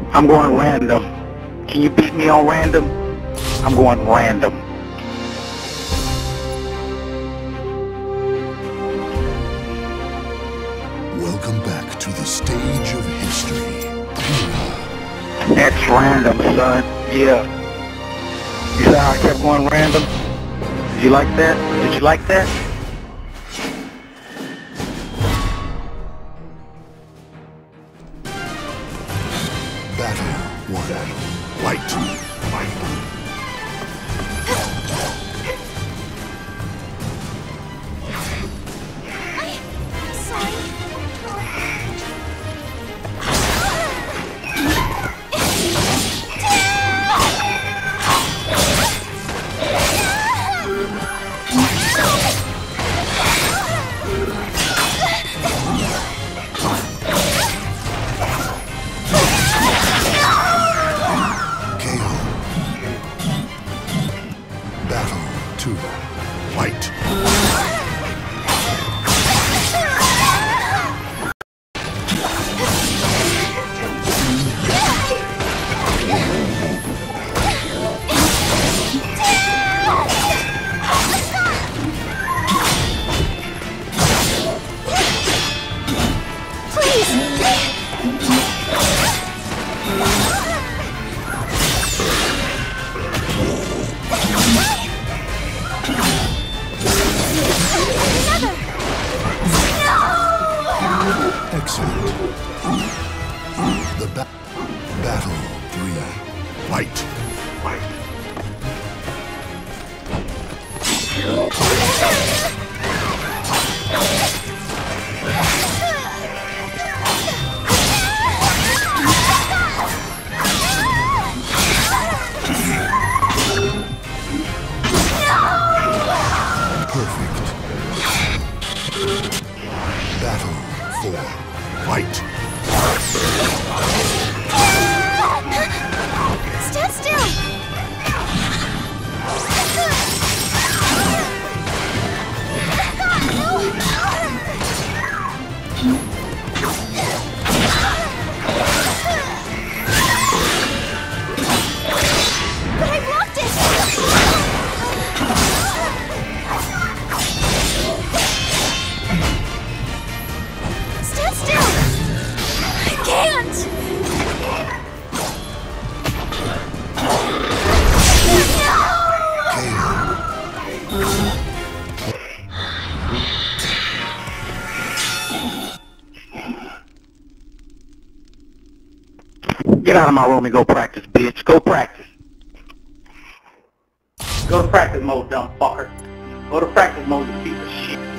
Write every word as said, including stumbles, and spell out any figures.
I'm going random. Can you beat me on random? I'm going random. Welcome back to the stage of history. That's random, son. Yeah. You see how I kept going random? Did you like that? Did you like that? Battle one. Fight. Fight. Two. Fight. Excellent. The ba battle three. Fight. Fight. Perfect. Battle four. Fight! Stand still! But I blocked it! Stand still! I can't! Get out of my room and go practice, bitch. Go practice. Go to practice mode, dumb fucker. Go to practice mode, you piece of shit.